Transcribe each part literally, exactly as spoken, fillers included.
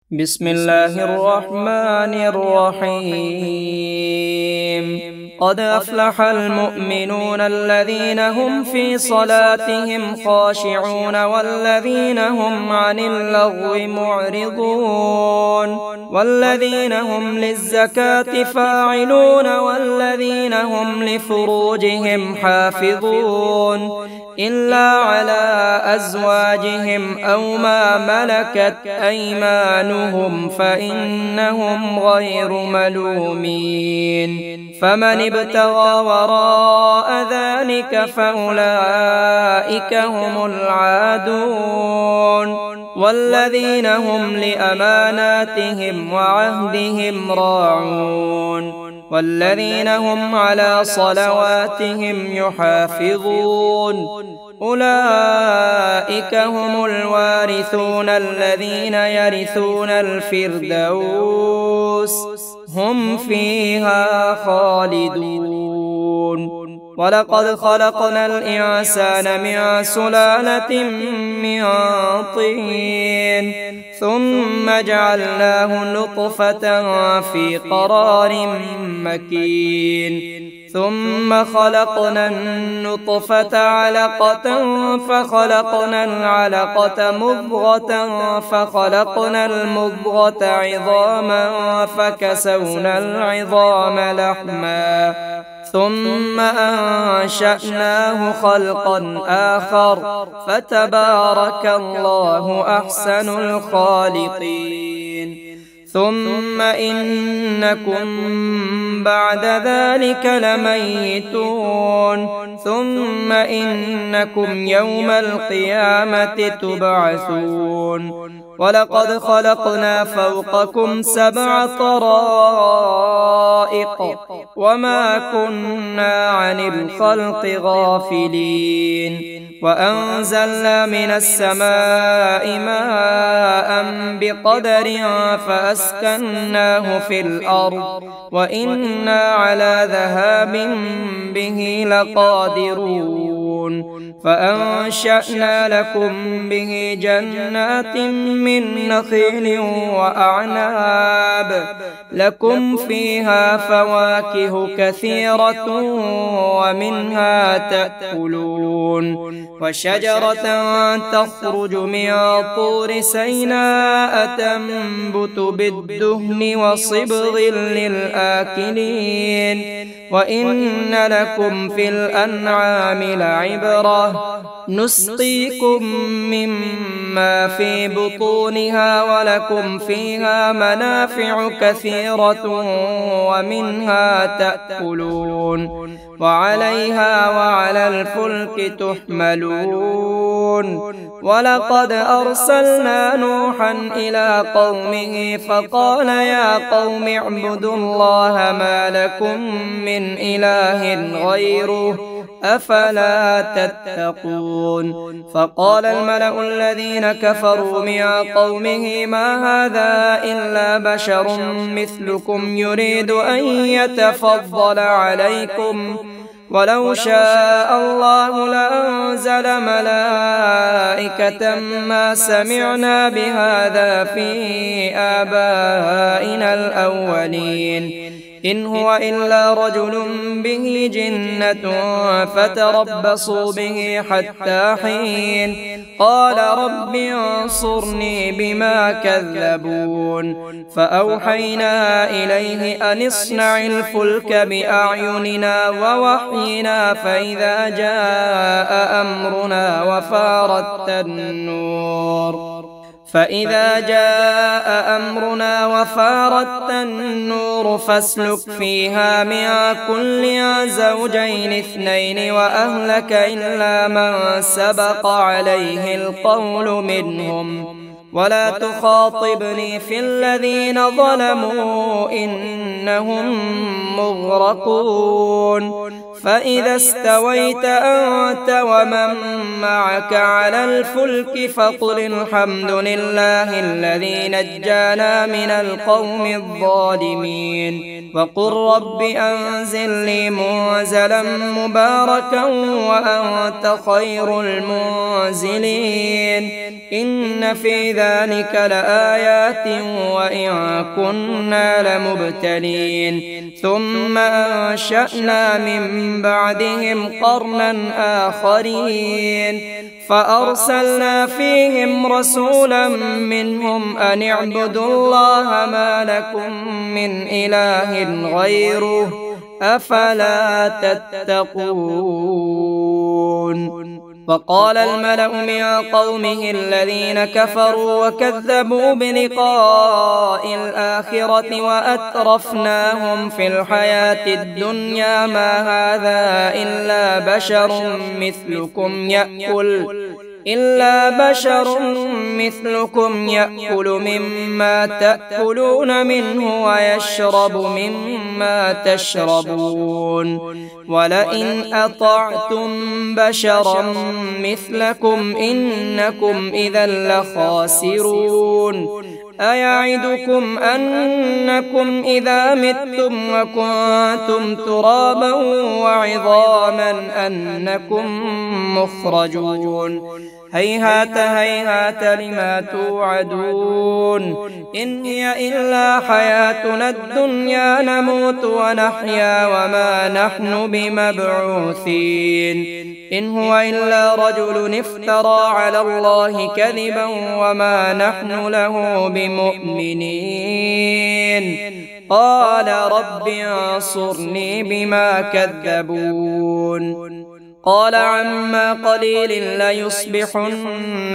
بسم الله الرحمن الرحيم قد أفلح المؤمنون الذين هم في صلاتهم خاشعون والذين هم عن اللغو معرضون والذين هم للزكاة فاعلون والذين هم لفروجهم حافظون إلا على أزواجهم أو ما ملكت أيمانهم فإنهم غير ملومين فمن ابتغى وراء ذلك فأولئك هم العادون والذين هم لأماناتهم وعهدهم راعون والذين هم على صلواتهم يحافظون أولئك هم الوارثون الذين يرثون الفردوس هم فيها خالدون ولقد خلقنا الإنسان من سلالة من طين ثم جعلناه نطفة في قرار مكين ثم خلقنا النطفة علقة فخلقنا العلقة مضغة فخلقنا المضغة عظاما فكسونا العظام لحما ثم أنشأناه خلقا آخر فتبارك الله أحسن الخالقين ثم إنكم بعد ذلك لميتون ثم إنكم يوم القيامة تبعثون ولقد خلقنا فوقكم سبع طرائق وما كنا عن الخلق غافلين وأنزلنا من السماء ماء بقدر فأسكناه في الأرض وإنا على ذهاب به لقادرون فأنشأنا لكم به جنات من نخيل وأعناب لكم فيها فواكه كثيرة ومنها تأكلون وشجرة تخرج من طور سيناء تنبت بالدهن وصبغ للآكلين وإن لكم في الأنعام لعبرة نسقيكم مما في بطونها ولكم فيها منافع كثيرة ومنها تأكلون وعليها وعلى الفلك تحملون ولقد أرسلنا نوحا إلى قومه فقال يا قوم اعبدوا الله ما لكم من إله غيره أفلا تتقون فقال الملأ الذين كفروا من قومه ما هذا إلا بشر مثلكم يريد أن يتفضل عليكم ولو شاء الله لأنزل ملائكة ما سمعنا بهذا في آبائنا الأولين إن هو إلا رجل به جنة فتربصوا به حتى حين قال رب انصرني بما كذبون فأوحينا إليه أن اصنع الفلك بأعيننا ووحينا فإذا جاء أمرنا وفارت النور فإذا جاء أمرنا وفارت النور فاسلك فيها من كل زوجين اثنين وأهلك إلا من سبق عليه القول منهم ولا تخاطبني في الذين ظلموا إنهم مغرقون فإذا استويت أنت ومن معك على الفلك فقل الحمد لله الذي نجانا من القوم الظالمين وقل رب أنزلني منزلا مباركا وأنت خير المنزلين إن في ذلك لآيات وإن كنا لمبتلين ثم أنشأنا من بعدهم قرنا آخرين فأرسلنا فيهم رسولا منهم أن اعبدوا الله ما لكم من إله غيره أفلا تتقون وقال الملأ من قومه الذين كفروا وكذبوا بلقاء الآخرة وأترفناهم في الحياة الدنيا ما هذا إلا بشر مثلكم يأكل إلا بشر مثلكم يأكل مما تأكلون منه ويشرب مما تشربون ولئن أطعتم بشرا مثلكم إنكم إذا لخاسرون أيعدكم أنكم إذا متم وكنتم ترابا وعظاما أنكم مخرجون هيهات هيهات لما توعدون إن هي إلا حياتنا الدنيا نموت ونحيا وما نحن بمبعوثين إن هو إلا رجل افترى على الله كذبا وما نحن له بمؤمنين قال رب انصرني بما كذبون قال عما قليل ليصبحن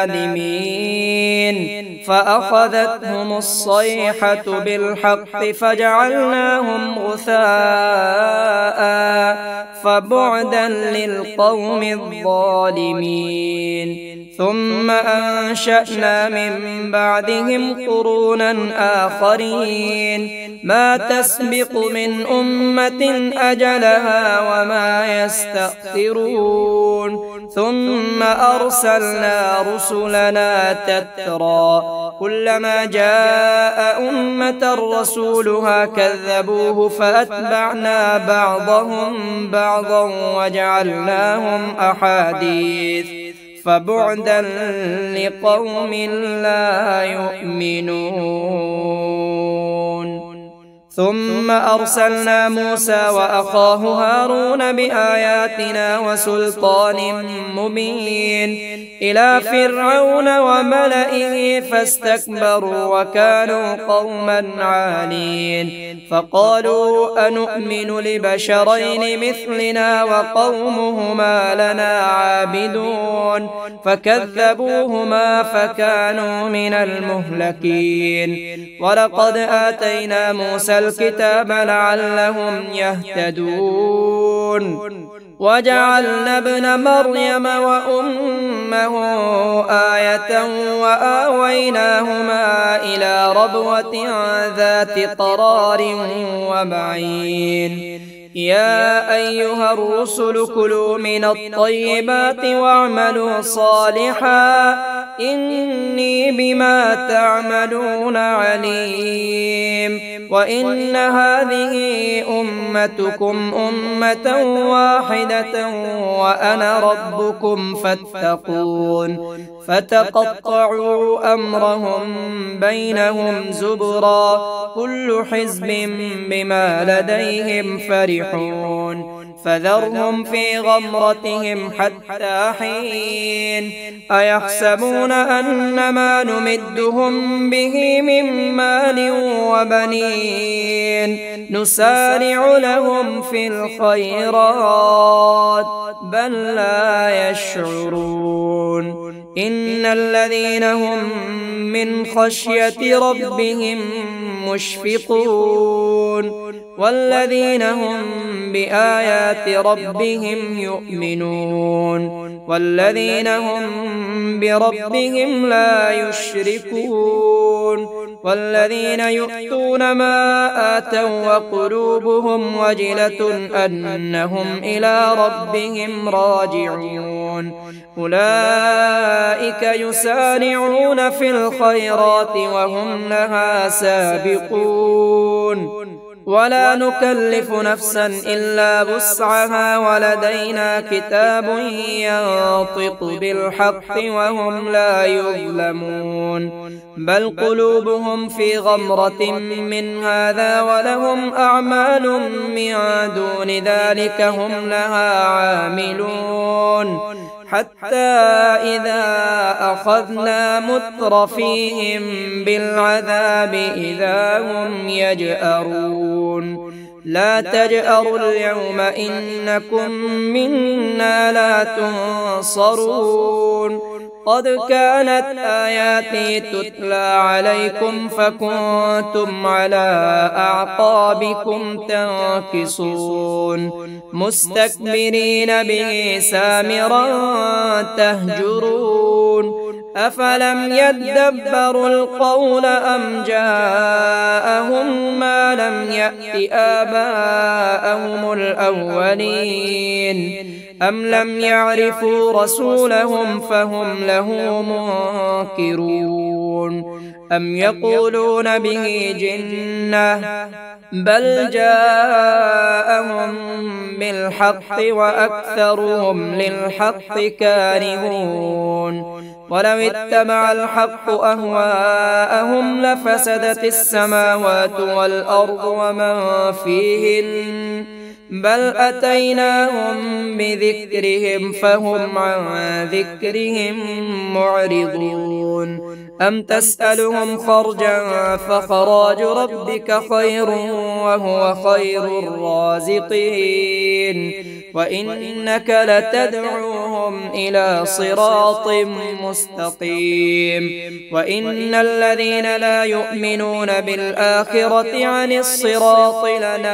نادمين فأخذتهم الصيحة بالحق فجعلناهم غثاء فبعدا للقوم الظالمين ثم أنشأنا من بعدهم قرونا آخرين ما تسبق من أمة أجلها وما يستأخرون ثم أرسلنا رسلنا تترى كلما جاء أمة رسولها كذبوه فأتبعنا بعضهم بعضا وجعلناهم أحاديث فبعدا لقوم لا يؤمنون ثم أرسلنا موسى وأخاه هارون بآياتنا وسلطان مبين إلى فرعون وملئه فاستكبروا وكانوا قوما عالين فقالوا أنؤمن لبشرين مثلنا وقومهما لنا عابدون فكذبوهما فكانوا من المهلكين ولقد آتينا موسى الكتاب لعلهم يهتدون وجعلنا ابن مريم وأمه آية وآويناهما إلى ربوة ذات قرار ومعين يا أيها الرسل كلوا من الطيبات واعملوا صالحا إني بما تعملون عليم وإن هذه أمتكم أمة واحدة وأنا ربكم فاتقون فتقطعوا أمرهم بينهم زبرا كل حزب بما لديهم فرحون فذرهم في غمرتهم حتى حين أيحسبون أن ما نمدهم به من مال وبنين نسارع لهم في الخيرات بل لا يشعرون إن الذين هم من خشية ربهم مشفقون والذين هم بآيات ربهم يؤمنون والذين هم بربهم لا يشركون والذين يؤتون ما آتوا وقلوبهم وجلة أنهم إلى ربهم راجعون أولئك يسارعون في الخيرات وهم لها سابقون ولا نكلف نفسا إلا وسعها ولدينا كتاب ينطق بالحق وهم لا يظلمون بل قلوبهم في غمرة من هذا ولهم أعمال من دون ذلك هم لها عاملون حتى إذا أخذنا مترفيهم بالعذاب إذا هم يجأرون لا تجأروا اليوم إنكم منا لا تنصرون قد كانت آياتي تتلى عليكم فكنتم على أعقابكم تنكصون مستكبرين به سامرا تهجرون أفلم يدبروا القول أم جاءهم ما لم يأت آباءهم الأولين أم لم يعرفوا رسولهم فهم له منكرون أم يقولون به جنة بل جاءهم بالحق وأكثرهم للحق كارهون ولو اتبع الحق أهواءهم لفسدت السماوات والأرض ومن فيهن بل أتيناهم بذكرهم فهم عن ذكرهم معرضون أم تسألهم خرجا فخراج ربك خير وهو خير الرازقين وإنك لتدعوهم إلى صراط مستقيم وإن الذين لا يؤمنون بالآخرة عن الصراط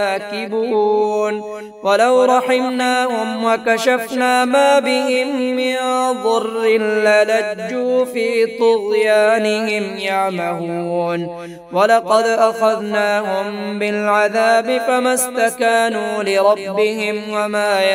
لناكبون ولو رحمناهم وكشفنا ما بهم من ضر للجوا في طغيانهم يعمهون ولقد أخذناهم بالعذاب فما استكانوا لربهم وما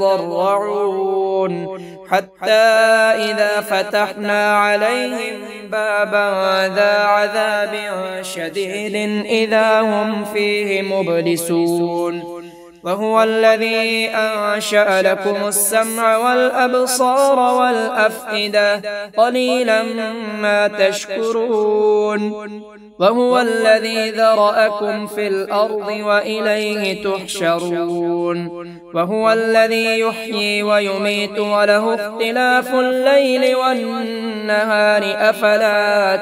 يتضرعون حتى إذا فتحنا عليهم بابا ذا عذاب شديد إذا هم فيه مبلسون وهو الذي أنشأ لكم السمع والأبصار والأفئدة قليلا ما تشكرون وهو الذي ذرأكم في الأرض وإليه تحشرون وهو الذي يحيي ويميت وله اختلاف الليل والنهار أفلا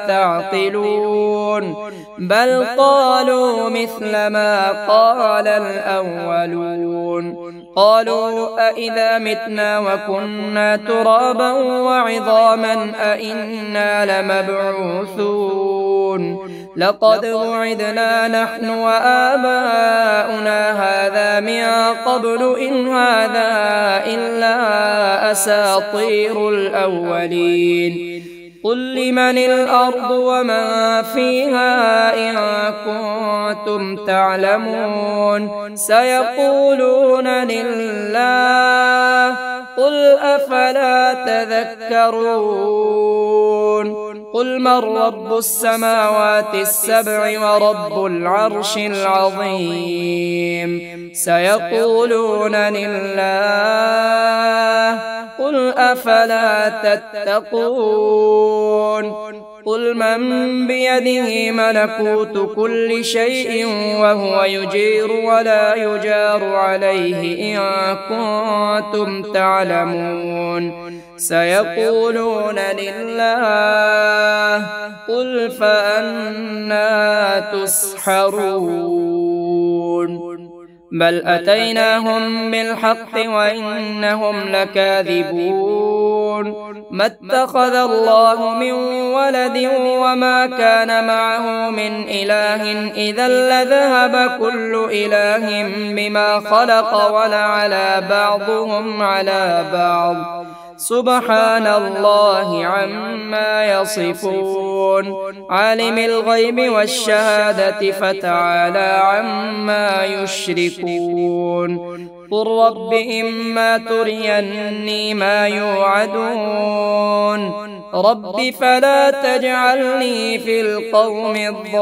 تعقلون بل قالوا مثل ما قال الأولون قالوا أئذا متنا وكنا ترابا وعظاما أئنا لمبعوثون لقد وعدنا نحن وآباؤنا هذا من قبل إن هذا إلا أساطير الأولين قل لمن الأرض ومن فيها إن كنتم تعلمون سيقولون لله قل أفلا تذكرون قل من رب السماوات السبع ورب العرش العظيم سيقولون لله قل أفلا تتقون قل من بيده ملكوت كل شيء وهو يجير ولا يجار عليه إن كنتم تعلمون سيقولون لله قل فأنا تسحرون بل أتيناهم بالحق وإنهم لكاذبون ما اتخذ الله من ولد وما كان معه من إله إذا لذهب كل إله بما خلق ولعلى بعضهم على بعض سبحان الله عما يصفون عالم الغيب والشهادة فتعالى عما يشركون قل رب إما تريني ما يوعدون رب فلا تجعلني في القوم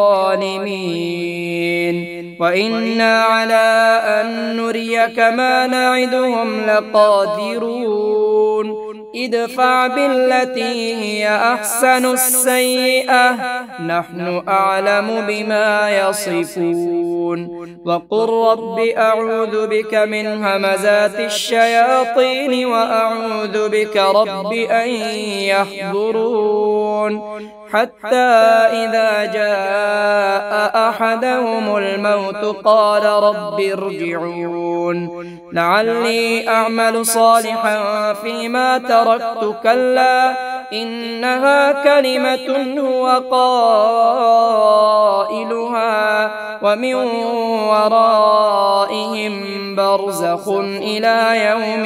الظالمين وإنا على أن نريك ما نعدهم لقادرون ادفع بالتي هي أحسن السيئة نحن أعلم بما يصفون وقل رب أعوذ بك من همزات الشياطين وأعوذ بك رب أن يحضرون حتى إذا جاء أحدهم الموت قال رب ارجعون لعلي أعمل صالحا فيما تركت كلا إنها كلمة هو قائلها ومن ورائهم برزخ إلى يوم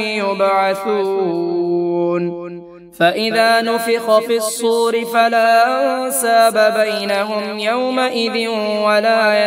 يبعثون فإذا نفخ في الصور فلا أنساب بينهم يومئذ ولا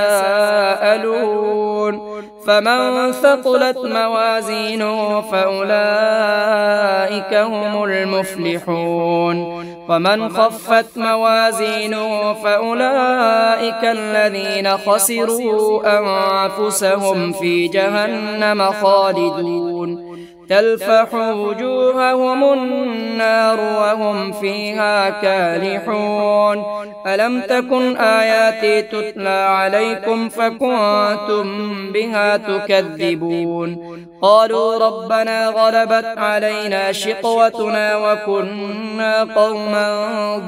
يتساءلون فمن ثقلت موازينه فأولئك هم المفلحون ومن خفت موازينه فأولئك الذين خسروا أنفسهم في جهنم خالدون تلفح وجوههم النار وهم فيها كالحون ألم تكن آياتي تتلى عليكم فكنتم بها تكذبون قالوا ربنا غلبت علينا شقوتنا وكنا قوما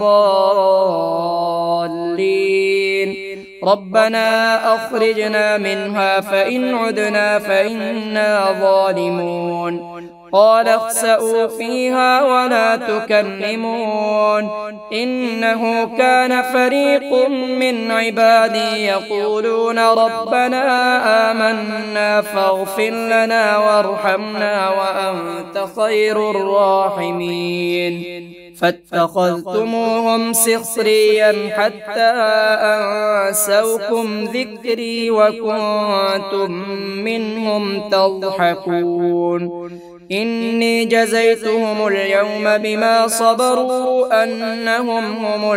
ضالين ربنا أخرجنا منها فإن عدنا فإنا ظالمون قال اخسئوا فيها ولا تكلمون إنه كان فريق من عبادي يقولون ربنا آمنا فاغفر لنا وارحمنا وأنت خير الراحمين فاتخذتموهم سخريا حتى أنسوكم ذكري وكنتم منهم تضحكون إني جزيتهم اليوم بما صبروا أنهم هم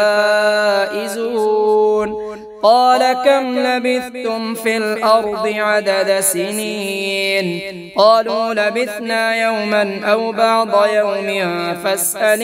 الفائزون قال كم لبثتم في الأرض عدد سنين قالوا لبثنا يوما أو بعض يوم فاسأل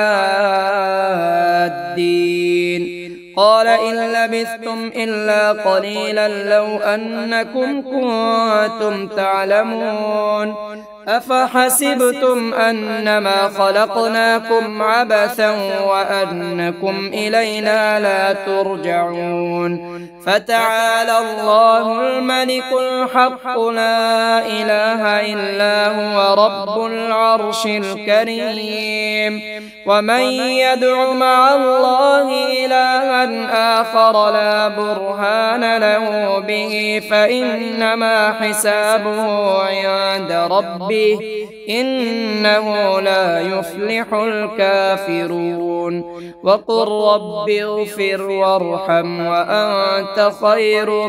العادين قال إن لبثتم إلا قليلا لو أنكم كنتم تعلمون أفحسبتم أنما خلقناكم عبثا وأنكم إلينا لا ترجعون فتعالى الله الملك الحق لا إله إلا هو رب العرش الكريم ومن يدع مع الله إلها آخر لا برهان له به فإنما حسابه عند ربه إنه لا يفلح الكافرون وقل رب اغفر وارحم وأنت خير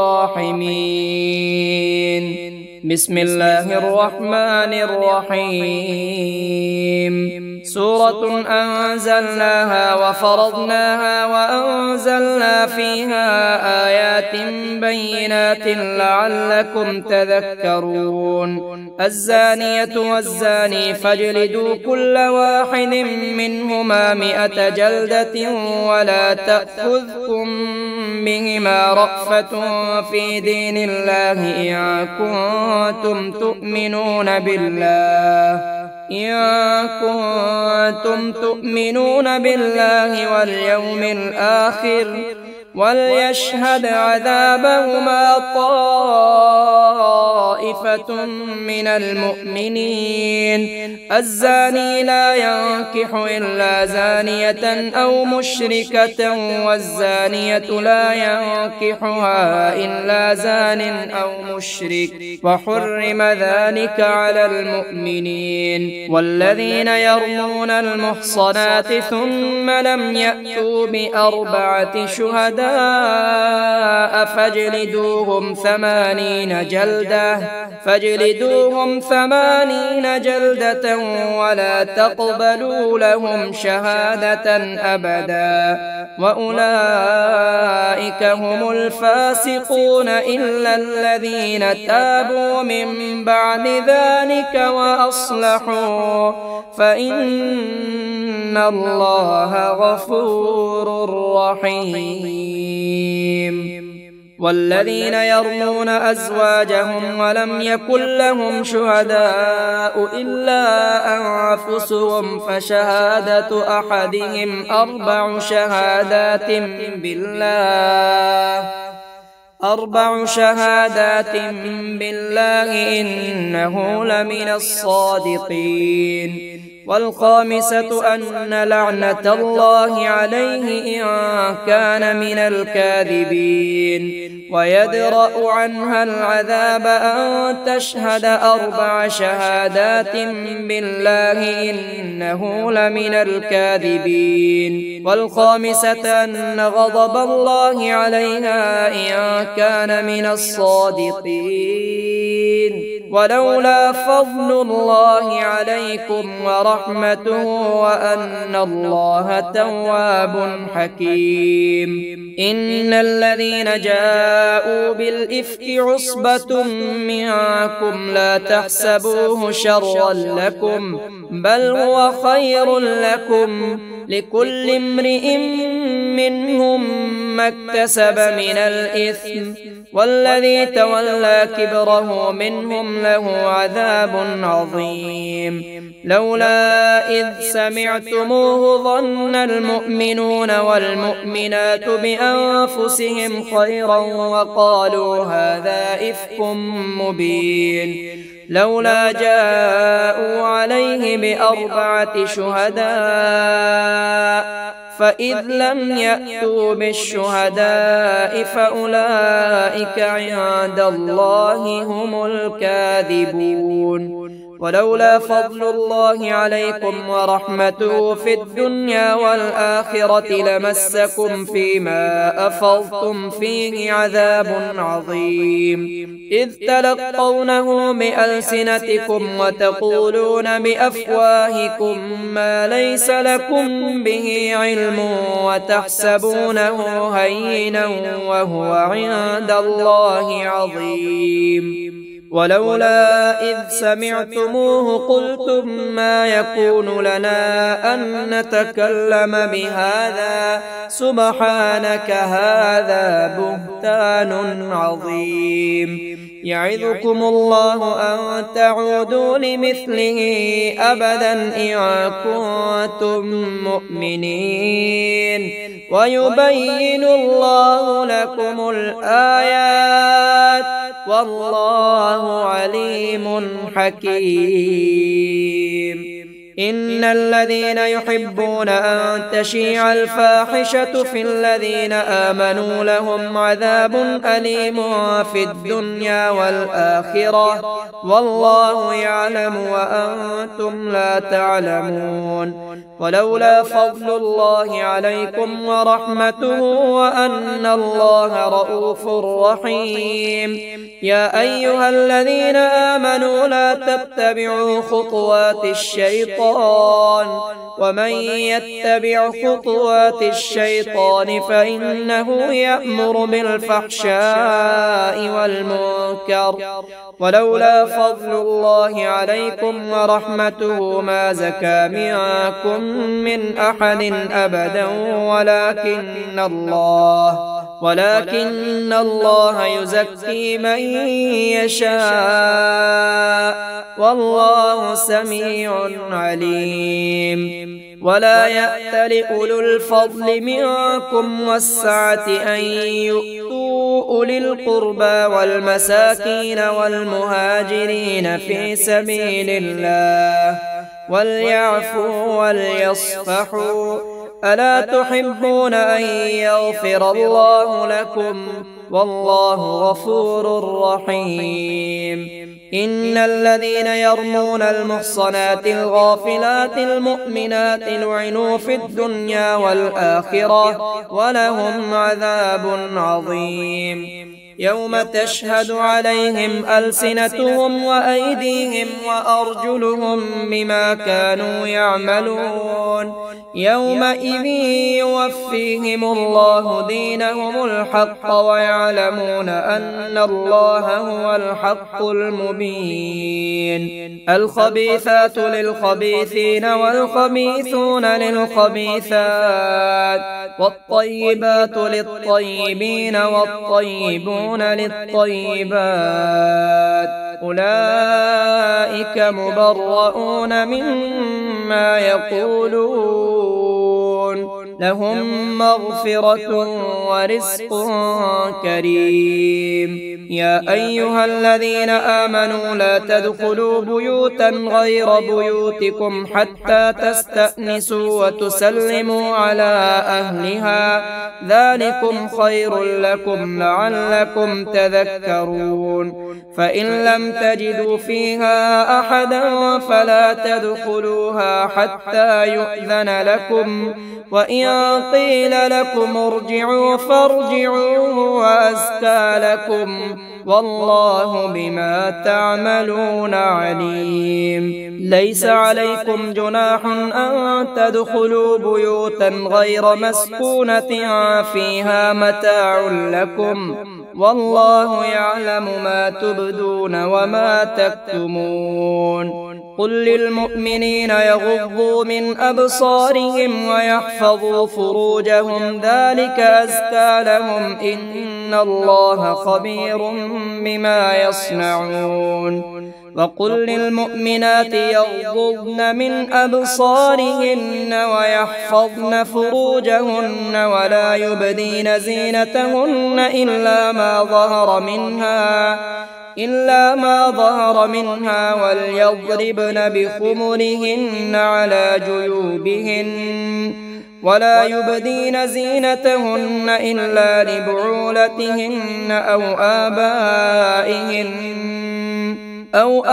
الراحمين بسم الله الرحمن الرحيم سورة أنزلناها وفرضناها وأنزلنا فيها آيات بينات لعلكم تذكرون الزانية والزاني فاجلدوا كل واحد منهما مئة جلدة ولا تأخذكم بهما رأفة في دين الله إن كنتم تؤمنون بالله إن كنتم تؤمنون بالله واليوم الآخر وليشهد عذابهما طائفة من المؤمنين الزاني لا ينكح إلا زانية أو مشركة والزانية لا ينكحها إلا زان أو مشرك وحرم ذلك على المؤمنين والذين يرمون المحصنات ثم لم يأتوا بأربعة شهداء شهداء فاجلدوهم ثمانين جلدة فاجلدوهم ثمانين جلدة ولا تقبلوا لهم شهادة أبدا وأولئك هم الفاسقون إلا الذين تابوا من بعد ذلك وأصلحوا فإن الله غفور رحيم. والذين يرمون أزواجهم ولم يكن لهم شهداء إلا أنفسهم فشهادة أحدهم أربع شهادات بالله أربع شهادات بالله إنه لمن الصادقين. والخامسة أن لعنة الله عليه إن كان من الكاذبين. ويدرأ عنها العذاب أن تشهد أربع شهادات بالله إنه لمن الكاذبين. والخامسة أن غضب الله عليها إن كان من الصادقين. ولولا فضل الله عليكم ورحمته وأن الله تواب حكيم. إن الذين جاءوا بالإفك عصبة منكم لا تحسبوه شرا لكم بل هو خير لكم لكل امرئ منهم ما اكتسب من الإثم والذي تولى كبره منهم له عذاب عظيم. لولا إذ سمعتموه ظن المؤمنون والمؤمنات بأنفسهم خيرا وقالوا هذا إفك مبين. لولا جاءوا عليه بأربعة شهداء فإذ لم يأتوا بالشهداء فأولئك عند الله هم الكاذبون. ولولا فضل الله عليكم ورحمته في الدنيا والآخرة لمسكم فيما أفضتم فيه عذاب عظيم. إذ تلقونه بألسنتكم وتقولون بأفواهكم ما ليس لكم به علم وتحسبونه هينا وهو عند الله عظيم. ولولا إذ سمعتموه قلتم ما يكون لنا أن نتكلم بهذا سبحانك هذا بهتان عظيم. يعظكم الله أن تعودوا لمثله أبدا إن كنتم مؤمنين ويبين الله لكم الآيات والله عليم حكيم. إن الذين يحبون أن تشيع الفاحشة في الذين آمنوا لهم عذاب أليم في الدنيا والآخرة والله يعلم وأنتم لا تعلمون. ولولا فضل الله عليكم ورحمته وأن الله رؤوف رحيم. يا أيها الذين آمنوا لا تتبعوا خطوات الشيطان ومن يتبع خطوات الشيطان فإنه يأمر بالفحشاء والمنكر. ولولا فضل الله عليكم ورحمته ما زكى منكم من أحد أبدا ولكن الله ولكن الله يزكي من يشاء والله سميع عليم. ولا يأتل أولو الفضل منكم والسعة أن يؤتوا أولي القربى والمساكين والمهاجرين في سبيل الله وليعفوا وليصفحوا ألا تحبون أن يغفر الله لكم والله غفور رحيم إن الذين يرمون المحصنات الغافلات المؤمنات لعنوا في الدنيا والآخرة ولهم عذاب عظيم يوم تشهد عليهم ألسنتهم وأيديهم وأرجلهم بما كانوا يعملون يومئذ يوفيهم الله دينهم الحق ويعلمون أن الله هو الحق المبين الخبيثات للخبيثين والخبيثون للخبيثات والطيبات للطيبين والطيبون للطيبات أولئك مبرؤون مما يقولون لهم مغفرة ورزق كريم يا أيها الذين آمنوا لا تدخلوا بيوتا غير بيوتكم حتى تستأنسوا وتسلموا على أهلها ذلكم خير لكم لعلكم تذكرون فإن لم تجدوا فيها أحدا فلا تدخلوها حتى يؤذن لكم وإن قيل لكم ارجعوا فارجعوا وأزكى لكم والله بما تعملون عليم ليس عليكم جناح أن تدخلوا بيوتا غير مسكونة فيها متاع لكم والله يعلم ما تبدون وما تكتمون قل للمؤمنين يغضوا من أبصارهم ويحفظوا فروجهم ذلك أزكى لهم إن الله خبير بما يصنعون وقل للمؤمنات يغضضن من أبصارهن ويحفظن فروجهن ولا يبدين زينتهن إلا ما ظهر منها إلا ما ظهر منها وليضربن بخمرهن على جيوبهن ولا يبدين زينتهن إلا لبعولتهن أو آبائهن أو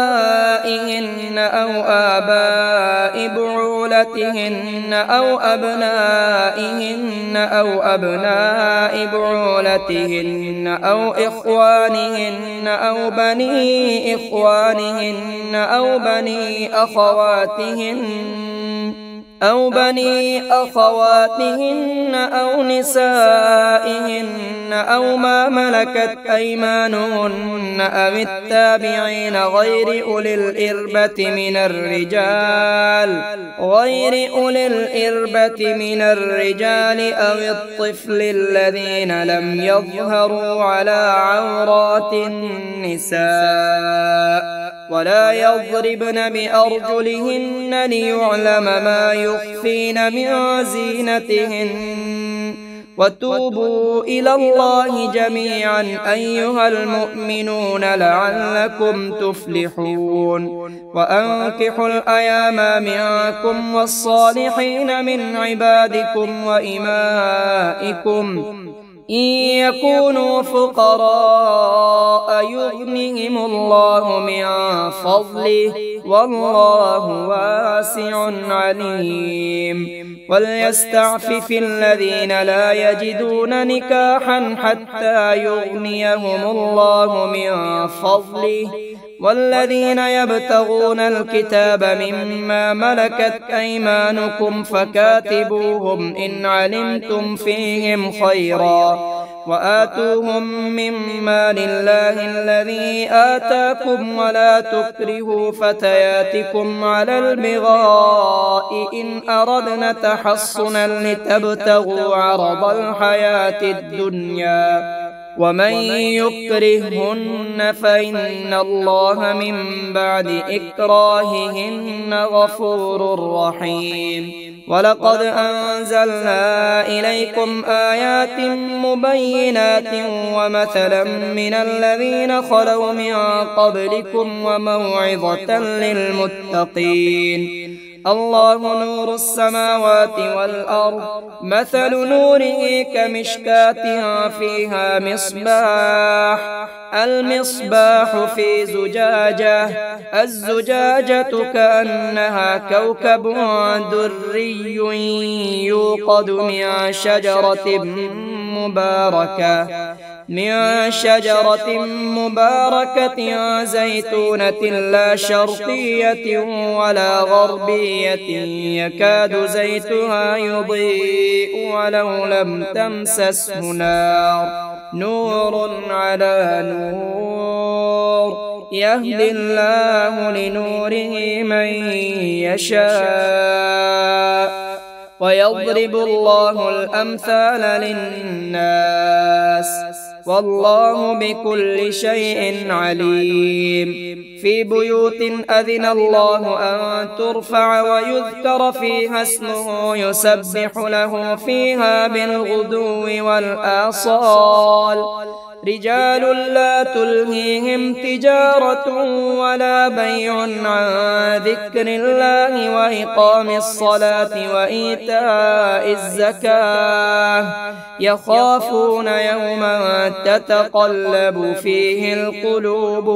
آبائهن أو آباء بعولتهن أو أبنائهن أو أبناء بعولتهن أو إخوانهن أو بني إخوانهن أو بني أخواتهن أو بني أخواتهن أو نسائهن أو ما ملكت أيمانهن أو التابعين غير أولي الإربة من الرجال غير أولي الإربة من الرجال أو الطفل الذين لم يظهروا على عورات النساء ولا يضربن بأرجلهن ليعلم ما يخفين من زينتهن وتوبوا إلى الله جميعا أيها المؤمنون لعلكم تفلحون وأنكحوا الأيام منكم والصالحين من عبادكم وإمائكم إن يكونوا فقراء يغنهم الله من فضله والله واسع عليم وليستعفف الذين لا يجدون نكاحا حتى يغنيهم الله من فضله والذين يبتغون الكتاب مما ملكت أيمانكم فكاتبوهم إن علمتم فيهم خيرا وآتوهم مما لله الذي آتاكم ولا تكرهوا فتياتكم على البغاء إن أردنا تحصنا لتبتغوا عرض الحياة الدنيا ومن يكرههن فإن الله من بعد إكراههن غفور رحيم ولقد أنزلنا إليكم آيات مبينات ومثلا من الذين خلوا من قبلكم وموعظة للمتقين الله نور السماوات والأرض مثل نوره كمشكاة فيها مصباح المصباح في زجاجة الزجاجة كأنها كوكب دري يوقد من شجرة مباركة من شجرة مباركة زيتونة لا شرقية ولا غربية يكاد زيتها يضيء ولو لم تمسسه نار نور على نور يهدي الله لنوره من يشاء ويضرب الله الأمثال للناس والله بكل شيء عليم في بيوت أذن الله أن ترفع ويذكر فيها اسمه يسبح له فيها بالغدو والآصال رجال لا تلهيهم تجارة ولا بيع عن ذكر الله وإقام الصلاة وإيتاء الزكاة يخافون يوما تتقلب فيه القلوب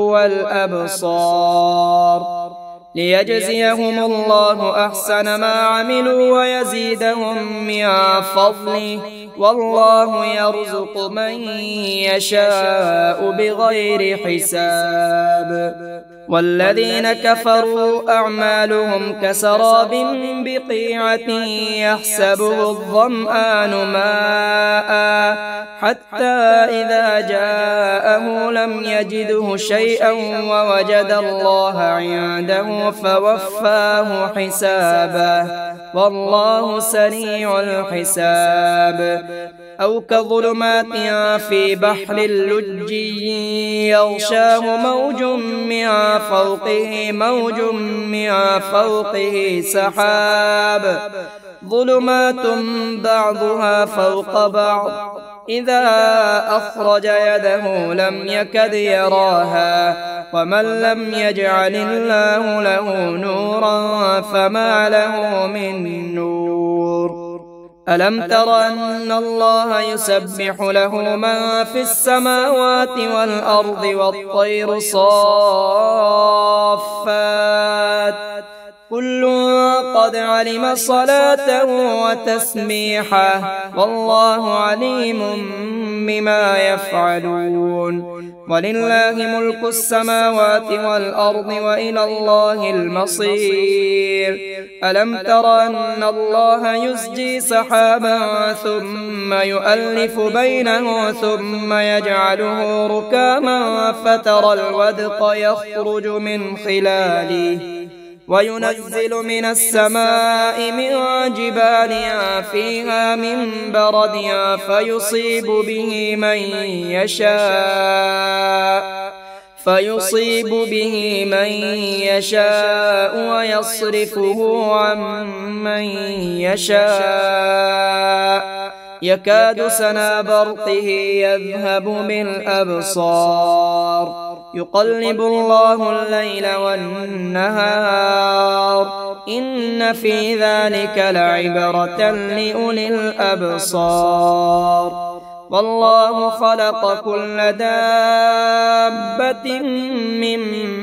والأبصار ليجزيهم الله أحسن ما عملوا ويزيدهم من فضله والله يرزق من يشاء بغير حساب والذين كفروا أعمالهم كسراب بقيعة يحسبه الظمآن ماء حتى إذا جاءه لم يجده شيئا ووجد الله عنده فوفاه حسابه والله سريع الحساب أو كظلمات في بحر اللجي يغشاه موج من فوقه موج من فوقه سحاب ظلمات بعضها فوق بعض إذا أخرج يده لم يكد يراها ومن لم يجعل الله له نورا فما له من نور ألم تر أن الله يسبح له من في السماوات والأرض والطير صافات كل قد علم صلاته وتسبيحه والله عليم بما يفعلون ولله ملك السماوات والأرض وإلى الله المصير ألم تر أن الله يزجي سحابا ثم يؤلف بينه ثم يجعله ركاما فترى الودق يخرج من خلاله وينزل من السماء من جبال فيها من برد فيصيب به من يشاء فيصيب به من يشاء ويصرفه عن من يشاء يكاد سنا برقه يذهب بالأبصار يقلب الله الليل والنهار إن في ذلك لعبرة لأولي الأبصار والله خلق كل دابة من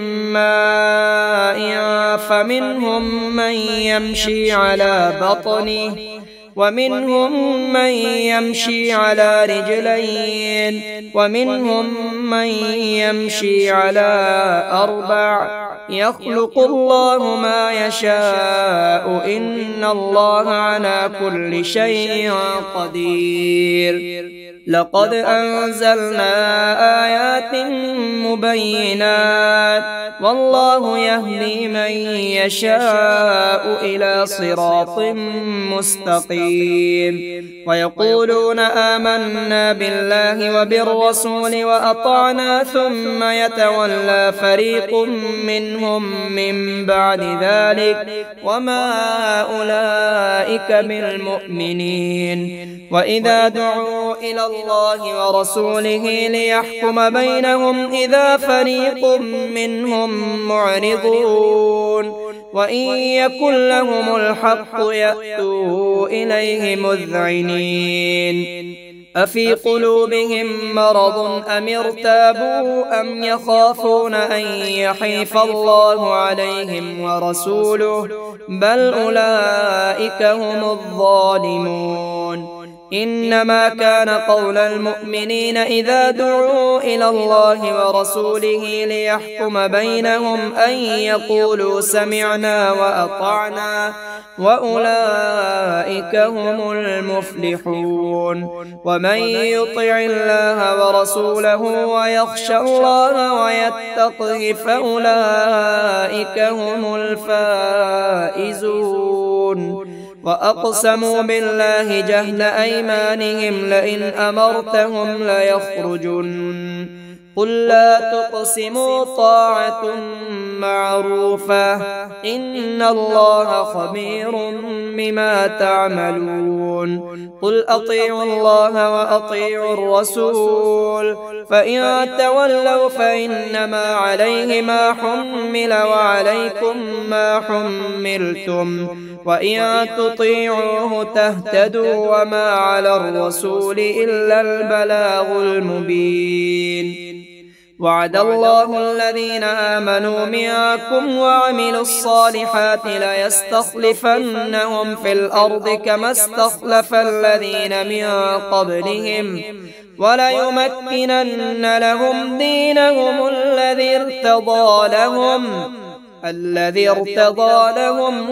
ماء فمنهم من يمشي على بطنه ومنهم من يمشي على رجلين ومنهم من يمشي على أربع يخلق الله ما يشاء إن الله على كل شيء قدير لقد أنزلنا آيات مبينات والله يهدي من يشاء إلى صراط مستقيم ويقولون آمنا بالله وبالرسول وأطعنا ثم يتولى فريق منهم من بعد ذلك وما أولئك بالمؤمنين وإذا دعوا إلى الله ورسوله ليحكم بينهم إذا فريق منهم معرضون وإن يكن لهم الحق يأتوا إليه مذعنين أفي قلوبهم مرض أم ارتابوا أم يخافون أن يحيف الله عليهم ورسوله بل أولئك هم الظالمون إنما كان قول المؤمنين إذا دعوا إلى الله ورسوله ليحكم بينهم أن يقولوا سمعنا وأطعنا وأولئك هم المفلحون ومن يطع الله ورسوله ويخشى الله ويتقه فأولئك هم الفائزون وأقسموا بالله جهد أيمانهم لئن أمرتهم ليخرجن قل لا تقسموا طاعة معروفة إن الله خبير بما تعملون قل أطيعوا الله وأطيعوا الرسول فإن تولوا فإنما عليه ما حمل وعليكم ما حملتم وإن تطيعوه تهتدوا وما على الرسول إلا البلاغ المبين وعد الله الذين آمنوا منكم وعملوا الصالحات ليستخلفنهم في الأرض كما استخلف الذين من قبلهم وليمكنن لهم دينهم الذي ارتضى لهم الذي ارتضى لهم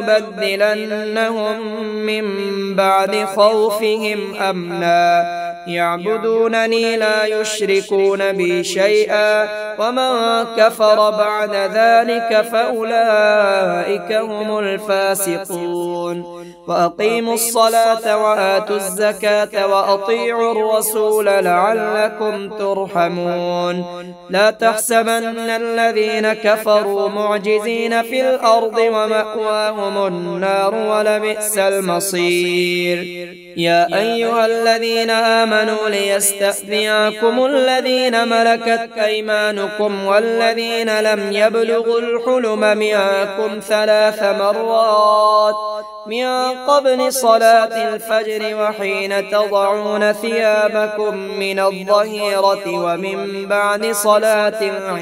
وليبدلنهم من بعد خوفهم أمنا يعبدونني لا يشركون بي شيئا ومن كفر بعد ذلك فأولئك هم الفاسقون وأقيموا الصلاة وآتوا الزكاة وأطيعوا الرسول لعلكم ترحمون لا تحسبن الذين كفروا معجزين في الأرض ومأواهم النار ولبئس المصير يا أيها الذين آمنوا ليستأذنكم الذين ملكت أيمانكم والذين لم يبلغوا الحلم منكم ثلاث مرات من قبل صلاة الفجر وحين تضعون ثيابكم من الظهيرة ومن بعد صلاة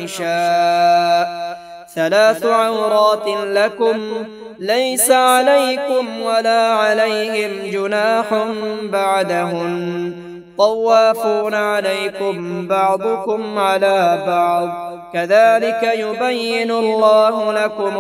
العشاء ثلاث عورات لكم ليس عليكم ولا عليهم جناح بعدهن طوافون عليكم بعضكم على بعض كذلك يبين الله لكم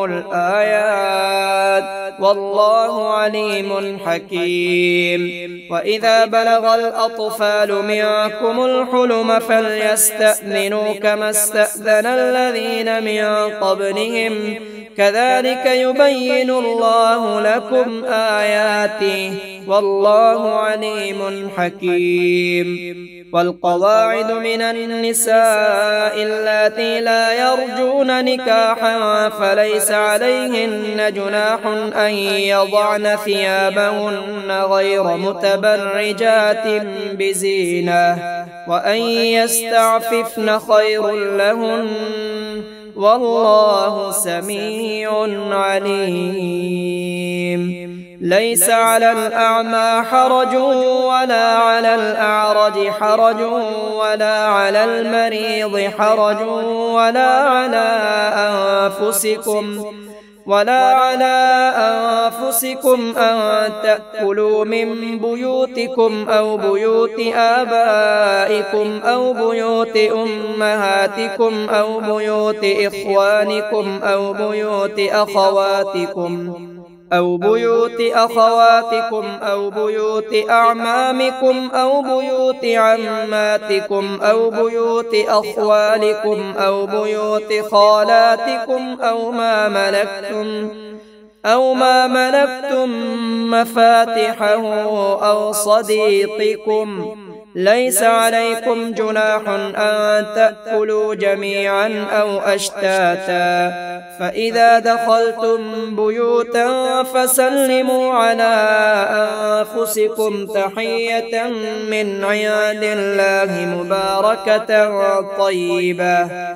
الآيات والله عليم حكيم وإذا بلغ الأطفال منكم الحلم فليستأذنوا كما استأذن الذين من قبلهم كذلك يبين الله لكم آياته والله عليم حكيم والقواعد من النساء اللاتي لا يرجون نكاحا فليس عليهن جناح أن يضعن ثيابهن غير متبرجات بزينة وأن يستعففن خير لهن والله سميع عليم ليس على الأعمى حرج ولا على الأعرج حرج ولا على المريض حرج ولا على أنفسكم ولا على أنفسكم أن تأكلوا من بيوتكم أو بيوت آبائكم أو بيوت أمهاتكم أو بيوت إخوانكم أو بيوت أخواتكم أو بيوت أخواتكم أو بيوت أعمامكم أو بيوت عماتكم أو بيوت أخوالكم أو بيوت خالاتكم أو ما ملكتم أو ما ملكتم مفاتحه أو صديقكم ليس عليكم جناح أن تأكلوا جميعا أو أشتاتا فإذا دخلتم بيوتا فسلموا على أنفسكم تحية من عند الله مباركة طيبة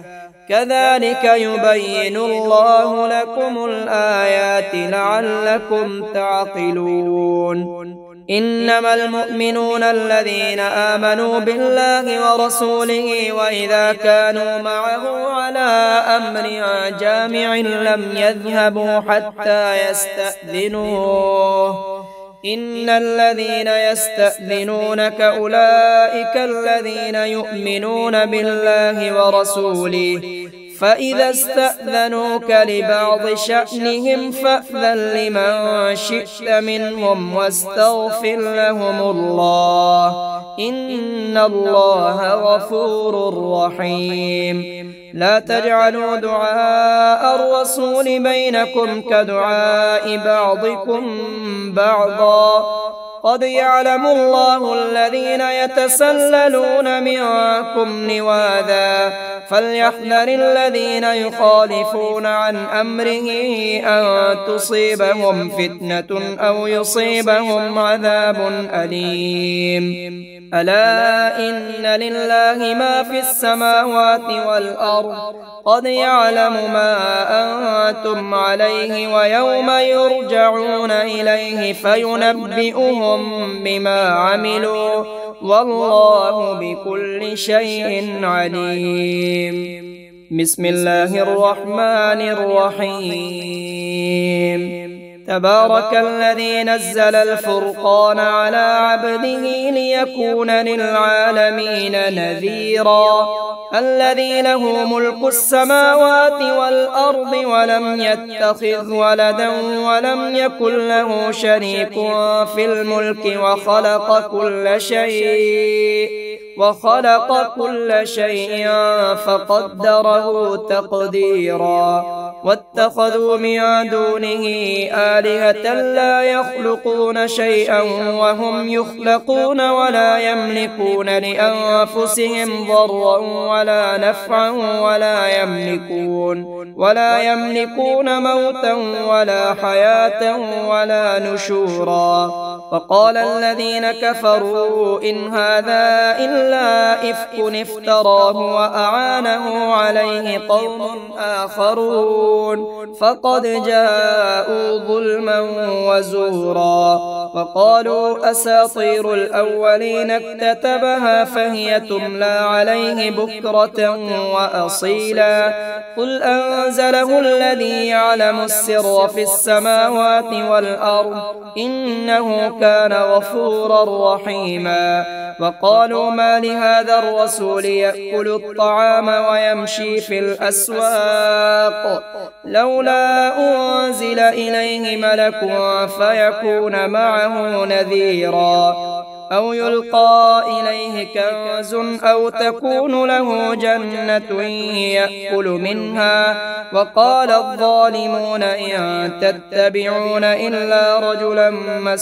كذلك يبين الله لكم الآيات لعلكم تعقلون. إنما المؤمنون الذين آمنوا بالله ورسوله وإذا كانوا معه على أمر جامع لم يذهبوا حتى يستأذنوه. إن الذين يستأذنونك أولئك الذين يؤمنون بالله ورسوله، فإذا استأذنوك لبعض شأنهم فأذن لمن شئت منهم واستغفر لهم الله، إن الله غفور رحيم. لا تجعلوا دعاء الرسول بينكم كدعاء بعضكم بعضا، قد يعلم الله الذين يتسللون منكم لواذا، فليحذر الذين يخالفون عن أمره أن تصيبهم فتنة أو يصيبهم عذاب أليم. ألا إن لله ما في السماوات والأرض، قد يعلم ما أنتم عليه ويوم يرجعون إليه فينبئهم بما عملوا، والله بكل شيء عليم. بسم الله الرحمن الرحيم. تبارك الذي نزل الفرقان على عبده ليكون للعالمين نذيرا، الذي له ملك السماوات والأرض ولم يتخذ ولدا ولم يكن له شريك في الملك وخلق كل شيء وخلق كل شيء فقدره تقديرا. واتخذوا من دونه آلهة لا يخلقون شيئا وهم يخلقون ولا يملكون لأنفسهم ضرا ولا نفعا ولا يملكون ولا يملكون موتا ولا حياة ولا نشورا. وقال الذين كفروا إن هذا إلا إفك افتراه وأعانه عليه قوم آخرون فقد جاءوا ظلما وزورا. وقالوا أساطير الأولين اكتتبها فهي تملى عليه بكرة وأصيلا. قل أنزله الذي يعلم السر في السماوات والأرض إنه كان غفورا رحيما. وقالوا ما لهذا الرسول يأكل الطعام ويمشي في الأسواق لولا أنزل إليه ملك فيكون معه نذيرا، أو يلقى إليه كنز أو تكون له جنة يأكل منها. وقال الظالمون إن تتبعون إلا رجلا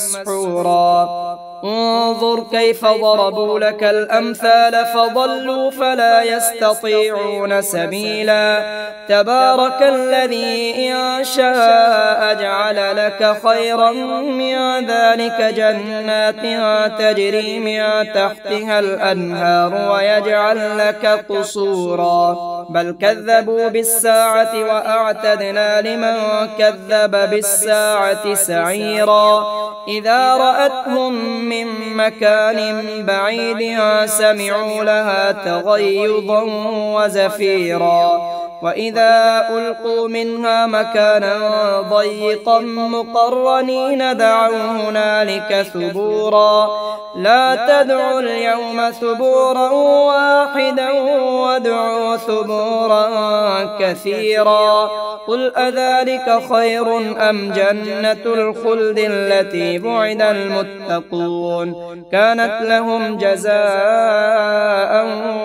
مسحورا. انظر كيف ضربوا لك الأمثال فضلوا فلا يستطيعون سبيلا. تبارك الذي إن شاء جعل لك خيرا من ذلك جنات تجري من تحتها الأنهار ويجعل لك قصورا. بل كذبوا بالساعة وأعتدنا لمن كذب بالساعة سعيرا. إذا رأتهم من مكان بعيد سمعوا لها تغيظا وزفيرا. وإذا ألقوا منها مكانا ضيقا مقرنين دعوا هنالك ثبورا. لا تدعوا اليوم ثبورا واحدا وادعوا ثبورا كثيرا. قل أذلك خير أم جنة الخلد التي بعد المتقون كانت لهم جزاء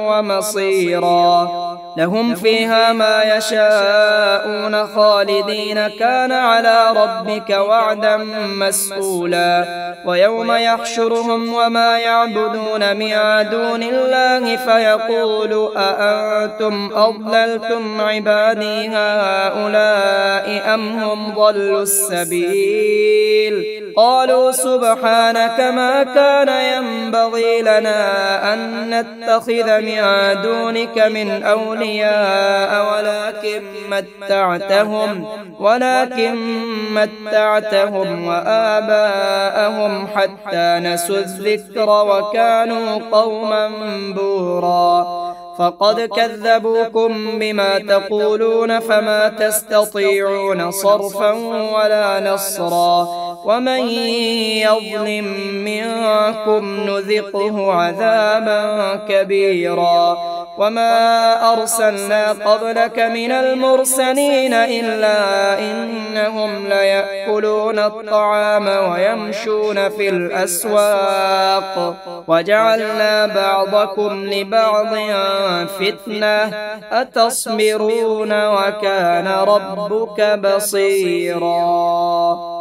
ومصيرا. لهم فيها ما يشاءون خالدين كان على ربك وعدا مسئولا. ويوم يحشرهم وما يعبدون من دون الله فيقول أأنتم أضللتم عبادي هؤلاء أم هم ضلوا السبيل قالوا سبحانك ما كان ينبغي لنا أن نتخذ من دونك من أولياء ولكن متعتهم ولكن متعتهم وآباءهم حتى نسوا الذكر وكانوا قوما بورا فقد كذبوكم بما تقولون فما تستطيعون صرفا ولا نصرا ومن يظلم منكم نذقه عذابا كبيرا وما أرسلنا قبلك من المرسلين إلا إنهم ليأكلون الطعام ويمشون في الأسواق وجعلنا بعضكم لبعض فتنة أتصبرون وكان ربك بصيرا.